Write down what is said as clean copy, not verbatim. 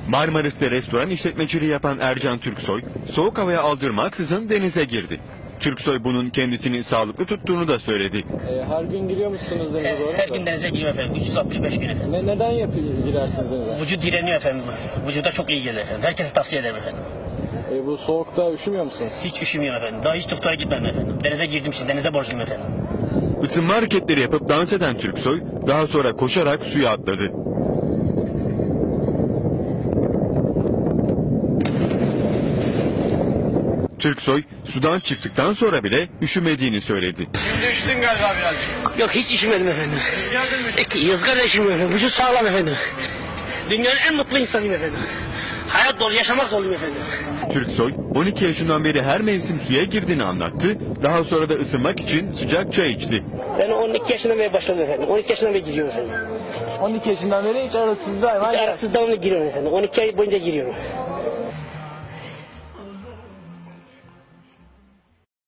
Marmaris'te restoran işletmeciliği yapan Ercan Türksoy, soğuk havaya aldırmaksızın denize girdi. Türksoy bunun kendisini sağlıklı tuttuğunu da söyledi. Her gün giriyor musunuz denize doğru? Her gün denize giriyorum efendim. 365 gün efendim. Neden girersiniz denize? Vücut direniyor efendim. Vücuda çok iyi gelir efendim. Herkese tavsiye ederim efendim. Bu soğukta üşümüyor musunuz? Hiç üşümüyorum efendim. Daha hiç doktora gitmedim efendim. Denize girdim için denize borçluyum efendim. Isınma hareketleri yapıp dans eden Türksoy, daha sonra koşarak suya atladı. Türksoy, sudan çıktıktan sonra bile üşümediğini söyledi. Şimdi üşüdün galiba birazcık. Yok hiç üşümedim efendim. Yazgar da üşümüyorum efendim. Vücut sağlam efendim. Dünyanın en mutlu insanıyım efendim. Hayat dolu, yaşamak doluyum efendim. Türksoy, 12 yaşından beri her mevsim suya girdiğini anlattı, daha sonra da ısınmak için sıcak çay içti. Ben 12 yaşından beri başladım efendim. 12 yaşından beri giriyorum efendim. 12 yaşından beri hiç aralıksız daima. Hiç aralıksız devamlı giriyorum efendim. 12 ay boyunca giriyorum.